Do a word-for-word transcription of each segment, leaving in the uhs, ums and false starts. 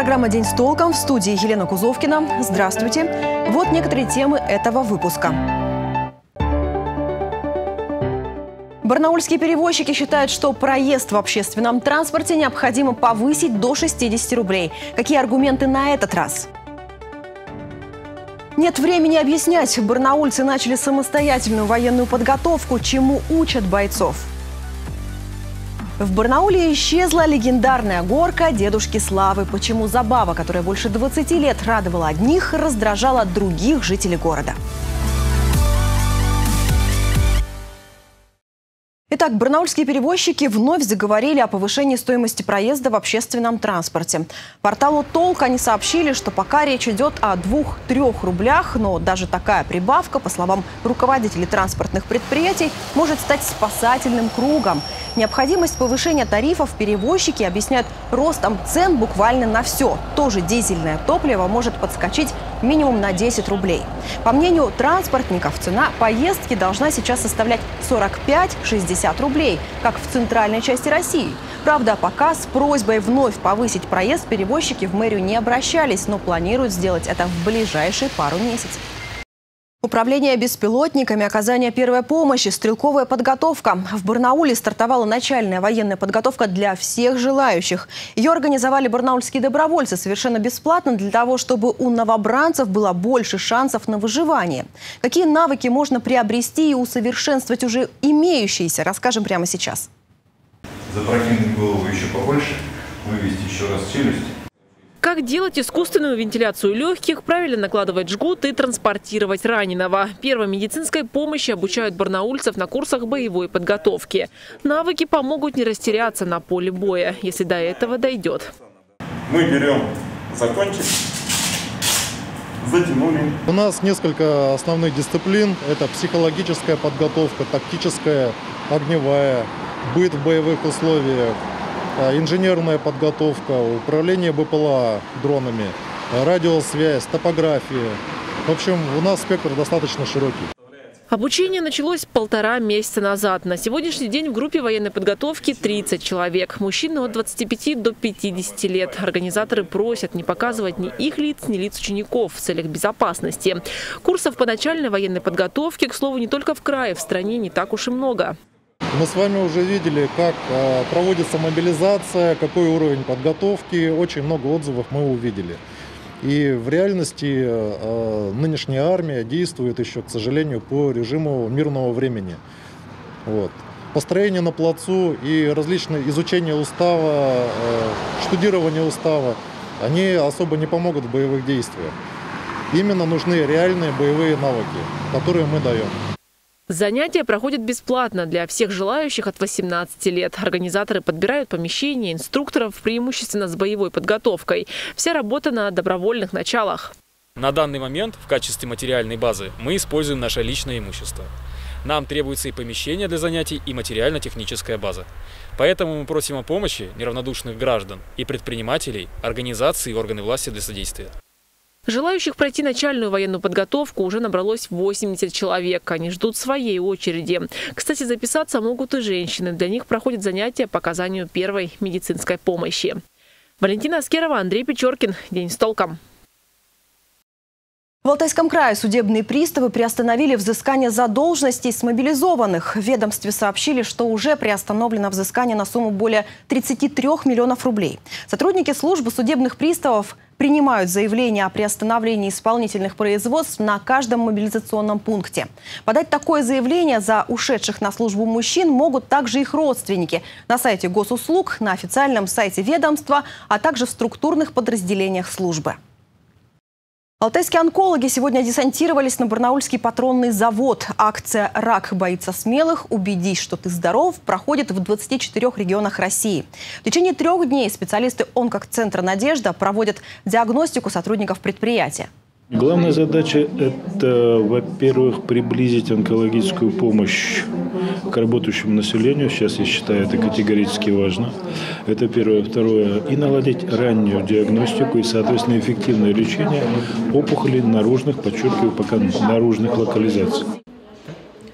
Программа «День с толком», в студии Елена Кузовкина. Здравствуйте. Вот некоторые темы этого выпуска. Барнаульские перевозчики считают, что проезд в общественном транспорте необходимо повысить до шестидесяти рублей. Какие аргументы на этот раз? Нет времени объяснять. Барнаульцы начали самостоятельную военную подготовку, чему учат бойцов. В Барнауле исчезла легендарная горка Дедушки Славы. Почему забава, которая больше двадцати лет радовала одних, раздражала других жителей города? Итак, барнаульские перевозчики вновь заговорили о повышении стоимости проезда в общественном транспорте. Порталу «Толк» они сообщили, что пока речь идет о двух-трех рублях, но даже такая прибавка, по словам руководителей транспортных предприятий, может стать спасательным кругом. Необходимость повышения тарифов перевозчики объясняют ростом цен буквально на все. Тоже дизельное топливо может подскочить минимум на десять рублей. По мнению транспортников, цена поездки должна сейчас составлять сорок пять — шестьдесят рублей, как в центральной части России. Правда, пока с просьбой вновь повысить проезд перевозчики в мэрию не обращались, но планируют сделать это в ближайшие пару месяцев. Управление беспилотниками, оказание первой помощи, стрелковая подготовка. В Барнауле стартовала начальная военная подготовка для всех желающих. Ее организовали барнаульские добровольцы совершенно бесплатно для того, чтобы у новобранцев было больше шансов на выживание. Какие навыки можно приобрести и усовершенствовать уже имеющиеся, расскажем прямо сейчас. Запрокинуть голову еще побольше, вывести еще раз челюсть. Как делать искусственную вентиляцию легких, правильно накладывать жгут и транспортировать раненого. Первой медицинской помощи обучают барнаульцев на курсах боевой подготовки. Навыки помогут не растеряться на поле боя, если до этого дойдет. Мы берем закончик, затянули. У нас несколько основных дисциплин. Это психологическая подготовка, тактическая, огневая, быт в боевых условиях, инженерная подготовка, управление БПЛА дронами, радиосвязь, топография. В общем, у нас спектр достаточно широкий. Обучение началось полтора месяца назад. На сегодняшний день в группе военной подготовки тридцать человек. Мужчины от двадцати пяти до пятидесяти лет. Организаторы просят не показывать ни их лиц, ни лиц учеников в целях безопасности. Курсов по начальной военной подготовке, к слову, не только в крае, в стране не так уж и много. Мы с вами уже видели, как проводится мобилизация, какой уровень подготовки. Очень много отзывов мы увидели. И в реальности нынешняя армия действует еще, к сожалению, по режиму мирного времени. Вот. Построение на плацу и различные изучения устава, штудирование устава, они особо не помогут в боевых действиях. Именно нужны реальные боевые навыки, которые мы даем. Занятия проходят бесплатно для всех желающих от восемнадцати лет. Организаторы подбирают помещения, инструкторов, преимущественно с боевой подготовкой. Вся работа на добровольных началах. На данный момент в качестве материальной базы мы используем наше личное имущество. Нам требуется и помещение для занятий, и материально-техническая база. Поэтому мы просим о помощи неравнодушных граждан и предпринимателей, организаций и органы власти для содействия. Желающих пройти начальную военную подготовку уже набралось восемьдесят человек. Они ждут своей очереди. Кстати, записаться могут и женщины. Для них проходят занятия по оказанию первой медицинской помощи. Валентина Аскерова, Андрей Печоркин. День с толком. В Алтайском крае судебные приставы приостановили взыскание задолженностей с мобилизованных. В ведомстве сообщили, что уже приостановлено взыскание на сумму более тридцати трёх миллионов рублей. Сотрудники службы судебных приставов принимают заявления о приостановлении исполнительных производств на каждом мобилизационном пункте. Подать такое заявление за ушедших на службу мужчин могут также их родственники на сайте госуслуг, на официальном сайте ведомства, а также в структурных подразделениях службы. Алтайские онкологи сегодня десантировались на барнаульский патронный завод. Акция «Рак боится смелых. Убедись, что ты здоров» проходит в двадцати четырёх регионах России. В течение трех дней специалисты онкоцентра «Надежда» проводят диагностику сотрудников предприятия. Главная задача – это, во-первых, приблизить онкологическую помощь к работающему населению. Сейчас я считаю, это категорически важно. Это первое. Второе – и наладить раннюю диагностику и, соответственно, эффективное лечение опухолей наружных, подчеркиваю, пока наружных локализаций.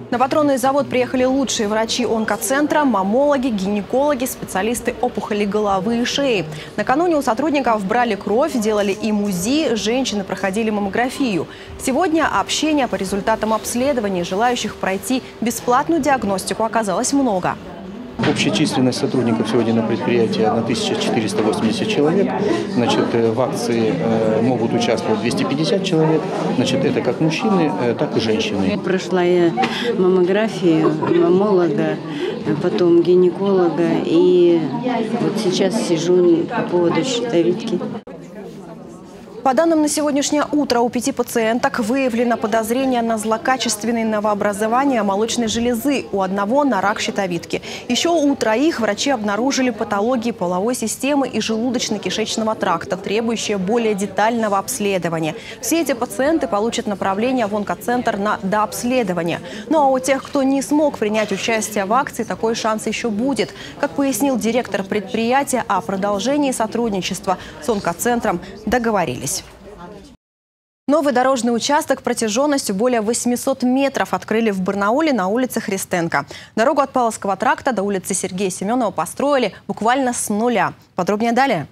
На патронный завод приехали лучшие врачи онкоцентра, маммологи, гинекологи, специалисты опухолей головы и шеи. Накануне у сотрудников брали кровь, делали им УЗИ, женщины проходили маммографию. Сегодня общения по результатам обследований. Желающих пройти бесплатную диагностику оказалось много. Общая численность сотрудников сегодня на предприятии тысяча четыреста восемьдесят человек. Значит, в акции могут участвовать двести пятьдесят человек. Значит, это как мужчины, так и женщины. Прошла я маммографию маммолога, потом гинеколога, и вот сейчас сижу по поводу щитовидки. По данным на сегодняшнее утро, у пяти пациенток выявлено подозрение на злокачественные новообразования молочной железы, у одного на рак щитовидки. Еще у троих врачи обнаружили патологии половой системы и желудочно-кишечного тракта, требующие более детального обследования. Все эти пациенты получат направление в онкоцентр на дообследование. Ну а у тех, кто не смог принять участие в акции, такой шанс еще будет. Как пояснил директор предприятия, о продолжении сотрудничества с онкоцентром договорились. Новый дорожный участок протяженностью более восьмисот метров открыли в Барнауле на улице Христенко. Дорогу от Павловского тракта до улицы Сергея Семенова построили буквально с нуля. Подробнее далее.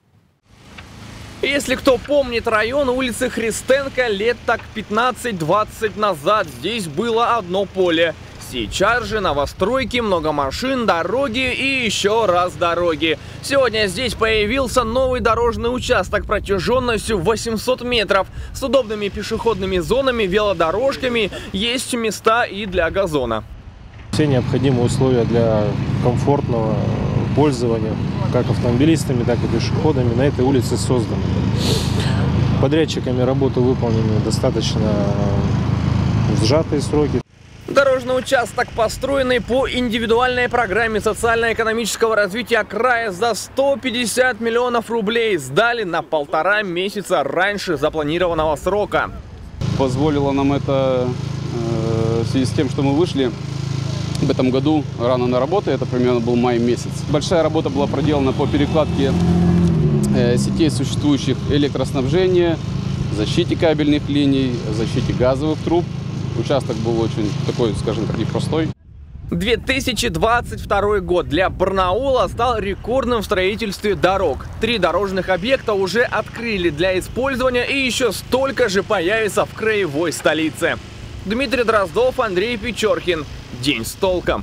Если кто помнит район улицы Христенко, лет так пятнадцать-двадцать назад здесь было одно поле. Сейчас же новостройки, много машин, дороги и еще раз дороги. Сегодня здесь появился новый дорожный участок протяженностью восемьсот метров. С удобными пешеходными зонами, велодорожками, есть места и для газона. Все необходимые условия для комфортного пользования как автомобилистами, так и пешеходами на этой улице созданы. Подрядчиками работы выполнены достаточно в сжатые сроки. Дорожный участок, построенный по индивидуальной программе социально-экономического развития края за сто пятьдесят миллионов рублей, сдали на полтора месяца раньше запланированного срока. Позволило нам это э, в связи с тем, что мы вышли в этом году рано на работу, это примерно был май месяц. Большая работа была проделана по перекладке э, сетей существующих электроснабжения, защите кабельных линий, защите газовых труб. Участок был очень такой, скажем так, непростой. две тысячи двадцать второй год для Барнаула стал рекордным в строительстве дорог. Три дорожных объекта уже открыли для использования, и еще столько же появится в краевой столице. Дмитрий Дроздов, Андрей Печоркин. День с толком.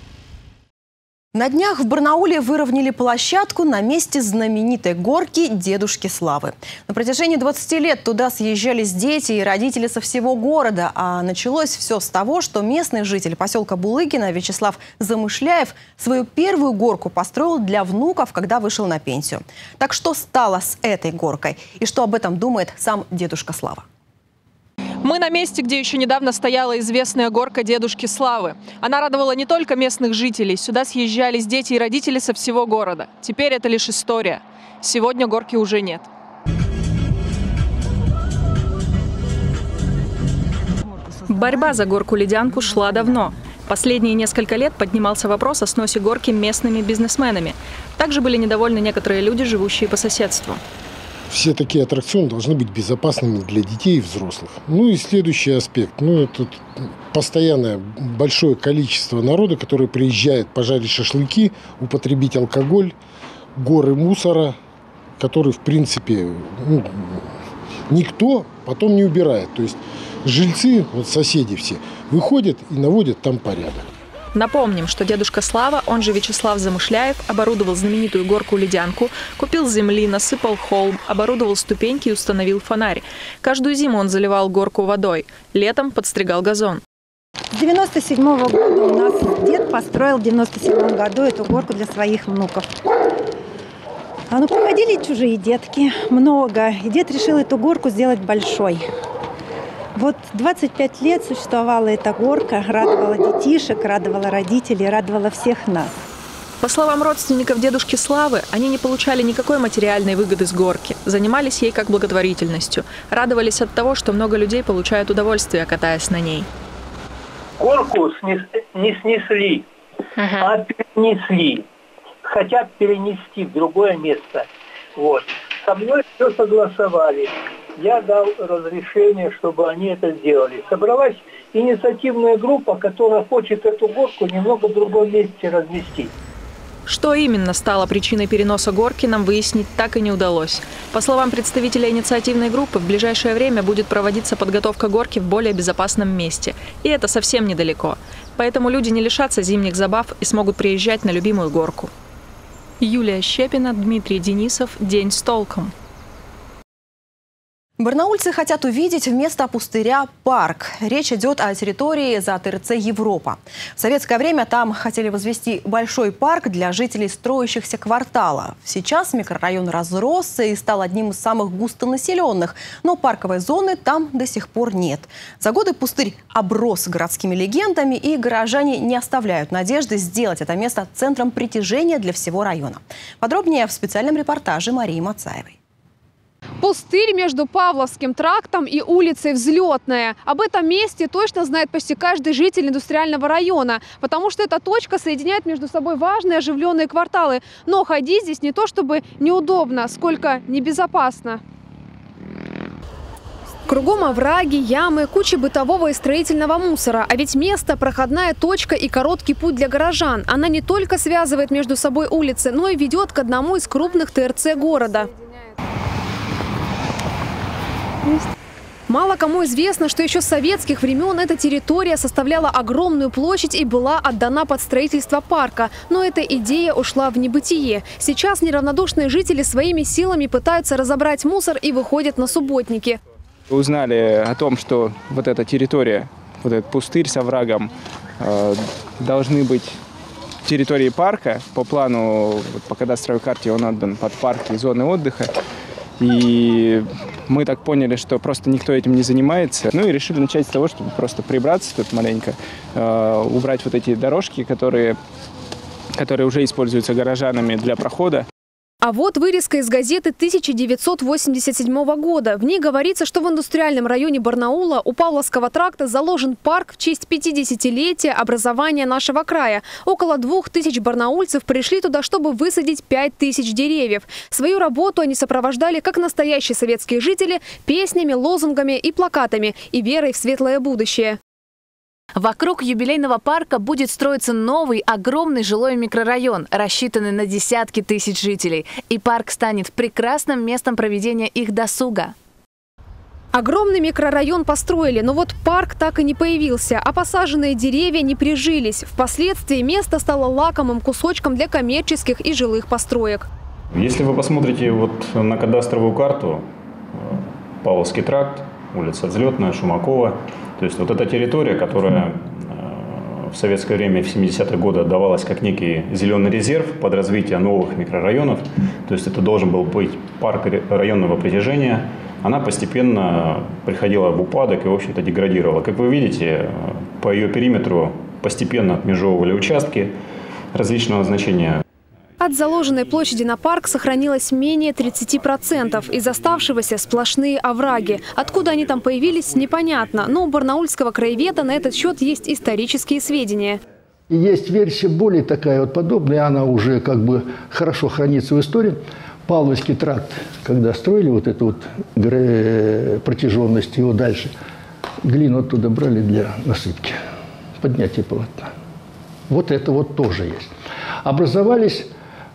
На днях в Барнауле выровняли площадку на месте знаменитой горки Дедушки Славы. На протяжении двадцати лет туда съезжались дети и родители со всего города. А началось все с того, что местный житель поселка Булыгина Вячеслав Замышляев свою первую горку построил для внуков, когда вышел на пенсию. Так что стало с этой горкой? И что об этом думает сам Дедушка Слава? Мы на месте, где еще недавно стояла известная горка Дедушки Славы. Она радовала не только местных жителей. Сюда съезжались дети и родители со всего города. Теперь это лишь история. Сегодня горки уже нет. Борьба за горку-ледянку шла давно. Последние несколько лет поднимался вопрос о сносе горки местными бизнесменами. Также были недовольны некоторые люди, живущие по соседству. Все такие аттракционы должны быть безопасными для детей и взрослых. Ну и следующий аспект. Ну, это постоянное большое количество народа, который приезжает пожарить шашлыки, употребить алкоголь, горы мусора, который, в принципе, ну, никто потом не убирает. То есть жильцы, вот соседи все, выходят и наводят там порядок. Напомним, что Дедушка Слава, он же Вячеслав Замышляев, оборудовал знаменитую горку-ледянку, купил земли, насыпал холм, оборудовал ступеньки и установил фонарь. Каждую зиму он заливал горку водой, летом подстригал газон. С девяносто седьмого года у нас дед построил в девяносто седьмом году эту горку для своих внуков. А ну приходили чужие детки, много, и дед решил эту горку сделать большой. Вот двадцать пять лет существовала эта горка, радовала детишек, радовала родителей, радовала всех нас. По словам родственников Дедушки Славы, они не получали никакой материальной выгоды с горки, занимались ей как благотворительностью, радовались от того, что много людей получают удовольствие, катаясь на ней. Горку снес, не снесли, uh-huh. а перенесли. Хотят перенести в другое место. Вот. Со мной все согласовали. я дал разрешение, чтобы они это сделали. Собралась инициативная группа, которая хочет эту горку немного в другом месте разместить. Что именно стало причиной переноса горки, нам выяснить так и не удалось. По словам представителя инициативной группы, в ближайшее время будет проводиться подготовка горки в более безопасном месте. И это совсем недалеко. Поэтому люди не лишатся зимних забав и смогут приезжать на любимую горку. Юлия Щепина, Дмитрий Денисов. День с толком. Барнаульцы хотят увидеть вместо пустыря парк. Речь идет о территории за ТРЦ «Европа». В советское время там хотели возвести большой парк для жителей строящихся кварталов. Сейчас микрорайон разросся и стал одним из самых густонаселенных, но парковой зоны там до сих пор нет. За годы пустырь оброс городскими легендами, и горожане не оставляют надежды сделать это место центром притяжения для всего района. Подробнее в специальном репортаже Марии Мацаевой. Пустырь между Павловским трактом и улицей Взлетная. Об этом месте точно знает почти каждый житель индустриального района, потому что эта точка соединяет между собой важные оживленные кварталы. Но ходить здесь не то чтобы неудобно, сколько небезопасно. Кругом овраги, ямы, куча бытового и строительного мусора. А ведь место – проходная точка и короткий путь для горожан. Она не только связывает между собой улицы, но и ведет к одному из крупных ТРЦ города. Мало кому известно, что еще с советских времен эта территория составляла огромную площадь и была отдана под строительство парка. Но эта идея ушла в небытие. Сейчас неравнодушные жители своими силами пытаются разобрать мусор и выходят на субботники. Узнали о том, что вот эта территория, вот этот пустырь с оврагом э, должны быть территорией парка. По плану, вот по кадастровой карте он отдан под парки и зоны отдыха. И мы так поняли, что просто никто этим не занимается. Ну и решили начать с того, чтобы просто прибраться тут маленько, э, убрать вот эти дорожки, которые, которые уже используются горожанами для прохода. А вот вырезка из газеты тысяча девятьсот восемьдесят седьмого года. В ней говорится, что в индустриальном районе Барнаула у Павловского тракта заложен парк в честь пятидесятилетия образования нашего края. Около двух тысяч барнаульцев пришли туда, чтобы высадить пять тысяч деревьев. Свою работу они сопровождали, как настоящие советские жители, песнями, лозунгами и плакатами и верой в светлое будущее. Вокруг юбилейного парка будет строиться новый огромный жилой микрорайон, рассчитанный на десятки тысяч жителей. И парк станет прекрасным местом проведения их досуга. Огромный микрорайон построили, но вот парк так и не появился, а посаженные деревья не прижились. Впоследствии место стало лакомым кусочком для коммерческих и жилых построек. Если вы посмотрите вот на кадастровую карту, Павловский тракт, улица Взлетная, Шумакова, то есть вот эта территория, которая в советское время, в семидесятые годы, отдавалась как некий зеленый резерв под развитие новых микрорайонов, то есть это должен был быть парк районного притяжения, она постепенно приходила в упадок и, в общем-то, деградировала. Как вы видите, по ее периметру постепенно отмежевывали участки различного значения. От заложенной площади на парк сохранилось менее тридцати процентов. Из оставшегося сплошные овраги. Откуда они там появились, непонятно. Но у барнаульского краеведа на этот счет есть исторические сведения. Есть версия более такая вот подобная, она уже как бы хорошо хранится в истории. Павловский тракт, когда строили вот эту вот протяженность его дальше, глину оттуда брали для насыпки, поднятия полотна. Вот это вот тоже есть. Образовались...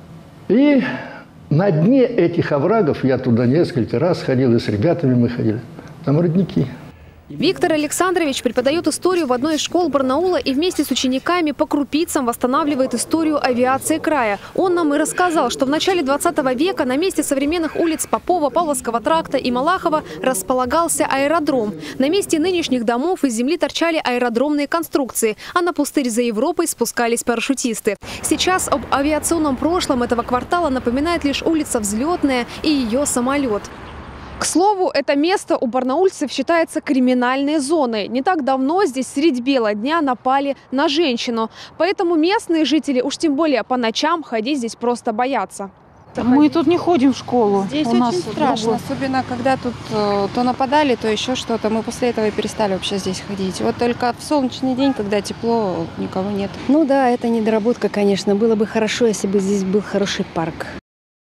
И на дне этих оврагов, я туда несколько раз ходил, и с ребятами мы ходили, там родники. Виктор Александрович преподает историю в одной из школ Барнаула и вместе с учениками по крупицам восстанавливает историю авиации края. Он нам и рассказал, что в начале двадцатого века на месте современных улиц Попова, Павловского тракта и Малахова располагался аэродром. На месте нынешних домов из земли торчали аэродромные конструкции, а на пустырь за Европой спускались парашютисты. Сейчас об авиационном прошлом этого квартала напоминает лишь улица Взлетная и ее самолет. К слову, это место у барнаульцев считается криминальной зоной. Не так давно здесь средь бела дня напали на женщину. Поэтому местные жители, уж тем более по ночам, ходить здесь просто боятся. Мы тут не ходим в школу. Здесь у очень нас страшно, другой. особенно когда тут э, то нападали, то еще что-то. Мы после этого и перестали вообще здесь ходить. Вот только в солнечный день, когда тепло, никого нет. Ну да, это недоработка, конечно. Было бы хорошо, если бы здесь был хороший парк.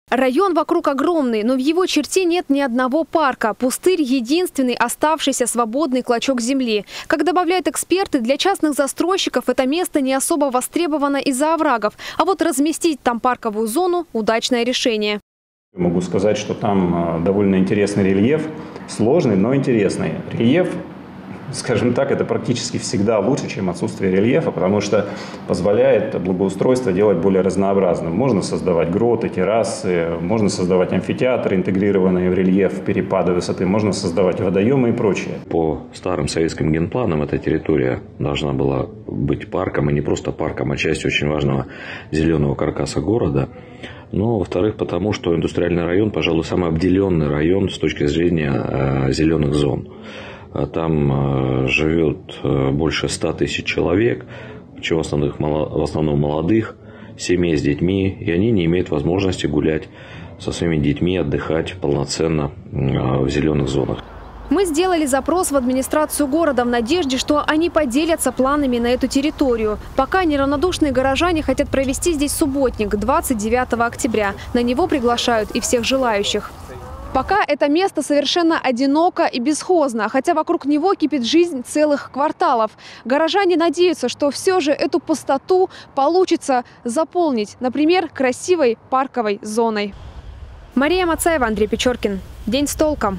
Район вокруг огромный, но в его черте нет ни одного парка. Пустырь – единственный оставшийся свободный клочок земли. Как добавляют эксперты, для частных застройщиков это место не особо востребовано из-за оврагов. А вот разместить там парковую зону – удачное решение. Могу сказать, что там довольно интересный рельеф, сложный, но интересный. Рельеф, скажем так, это практически всегда лучше, чем отсутствие рельефа, потому что позволяет благоустройство делать более разнообразным. Можно создавать гроты, террасы, можно создавать амфитеатры, интегрированные в рельеф, перепады высоты, можно создавать водоемы и прочее. По старым советским генпланам эта территория должна была быть парком, и не просто парком, а частью очень важного зеленого каркаса города. Но, во-вторых, потому что индустриальный район, пожалуй, самый обделенный район с точки зрения э, зеленых зон. Там живет больше ста тысяч человек, причем в основном, в основном молодых, семей с детьми, и они не имеют возможности гулять со своими детьми, отдыхать полноценно в зеленых зонах. Мы сделали запрос в администрацию города в надежде, что они поделятся планами на эту территорию. Пока неравнодушные горожане хотят провести здесь субботник двадцать девятого октября. На него приглашают и всех желающих. Пока это место совершенно одиноко и бесхозно, хотя вокруг него кипит жизнь целых кварталов. Горожане надеются, что все же эту пустоту получится заполнить, например, красивой парковой зоной. Мария Мацаева, Андрей Печоркин. День с толком.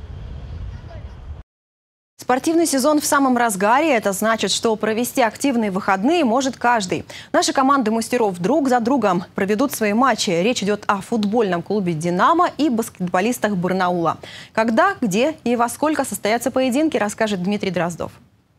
Спортивный сезон в самом разгаре. Это значит, что провести активные выходные может каждый. Наши команды мастеров друг за другом проведут свои матчи. Речь идет о футбольном клубе «Динамо» и баскетболистах Барнаула. Когда, где и во сколько состоятся поединки, расскажет Дмитрий Дроздов.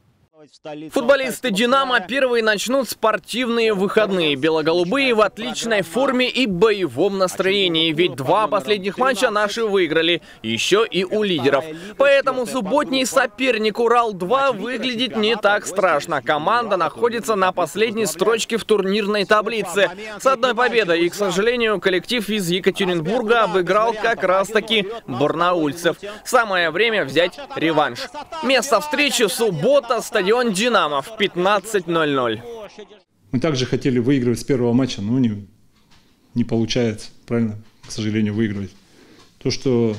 Футболисты «Динамо» первые начнут спортивные выходные. Бело-голубые в отличной форме и боевом настроении. Ведь два последних матча наши выиграли. Еще и у лидеров. Поэтому субботний соперник «Урал-два» выглядит не так страшно. Команда находится на последней строчке в турнирной таблице. С одной победой. И, к сожалению, коллектив из Екатеринбурга обыграл как раз-таки барнаульцев. Самое время взять реванш. Место встречи — суббота, стадион «Динамо» в пятнадцать ноль ноль. Мы также хотели выигрывать с первого матча, но не, не получается, правильно, к сожалению, выигрывать. То, что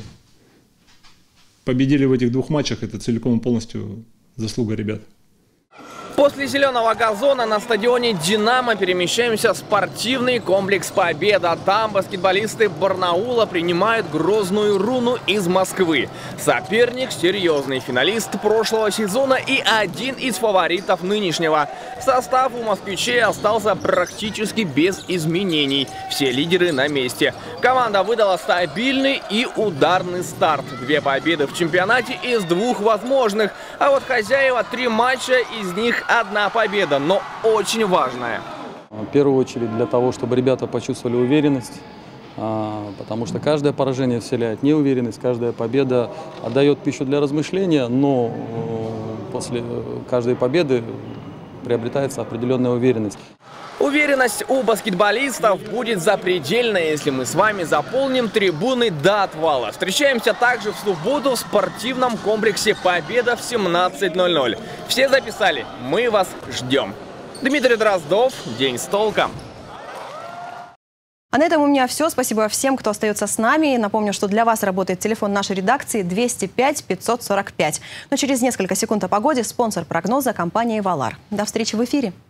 победили в этих двух матчах, это целиком и полностью заслуга ребят. После зеленого газона на стадионе «Динамо» перемещаемся в спортивный комплекс «Победа». Там баскетболисты Барнаула принимают грозную «Руну» из Москвы. Соперник — серьезный финалист прошлого сезона и один из фаворитов нынешнего. Состав у москвичей остался практически без изменений. Все лидеры на месте. Команда выдала стабильный и ударный старт. Две победы в чемпионате из двух возможных. А вот хозяева — три матча, из них одна победа, но очень важная. В первую очередь для того, чтобы ребята почувствовали уверенность, потому что каждое поражение вселяет неуверенность, каждая победа отдает пищу для размышления, но после каждой победы приобретается определенная уверенность. Уверенность у баскетболистов будет запредельная, если мы с вами заполним трибуны до отвала. Встречаемся также в субботу в спортивном комплексе «Победа» в семнадцать ноль ноль. Все записали? Мы вас ждем. Дмитрий Дроздов. День с толком. А на этом у меня все. Спасибо всем, кто остается с нами. Напомню, что для вас работает телефон нашей редакции двести пять пятьсот сорок пять. Но через несколько секунд о погоде. Спонсор прогноза — компания «Валар». До встречи в эфире.